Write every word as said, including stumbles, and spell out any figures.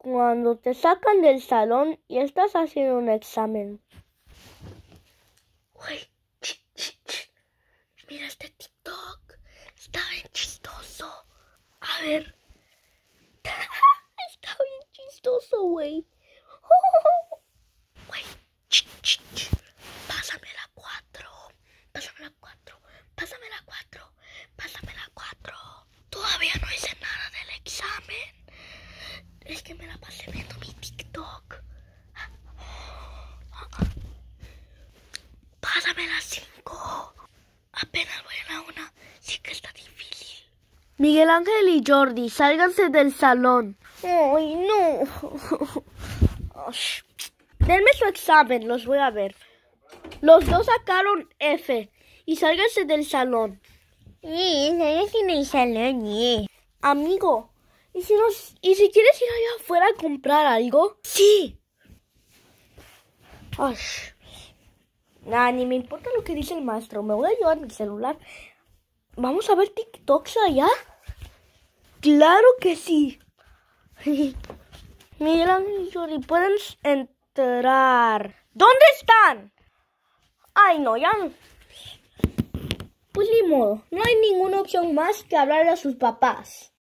cuando te sacan del salón y estás haciendo un examen. Uy, ch, ch, ch. Mira este TikTok. Está bien chistoso. A ver. Está bien chistoso, güey. Oh, güey. Ch, ch, ch. Pásame la cuatro. Pásame la cuatro. Pásame la cuatro. Pásame la cuatro. Todavía no hice nada del examen. Es que me la pasé viendo mi TikTok. Pásame la cinco. Apenas voy a la una. Sí que está difícil. Miguel Ángel y Jordi, sálganse del salón. Ay, no. Denme su examen, los voy a ver. Los dos sacaron F. Y sálganse del salón. Sí, sálganse del salón, yeah. Amigo, ¿y si, nos, ¿y si quieres ir allá afuera a comprar algo? Sí. Ay. Nah, ni me importa lo que dice el maestro. Me voy a llevar mi celular. ¿Vamos a ver TikToks allá? ¡Claro que sí! Miguel Ángel y Jordi, pueden entrar. ¿Dónde están? Ay, no, ya no. Pues ni modo. No hay ninguna opción más que hablarle a sus papás.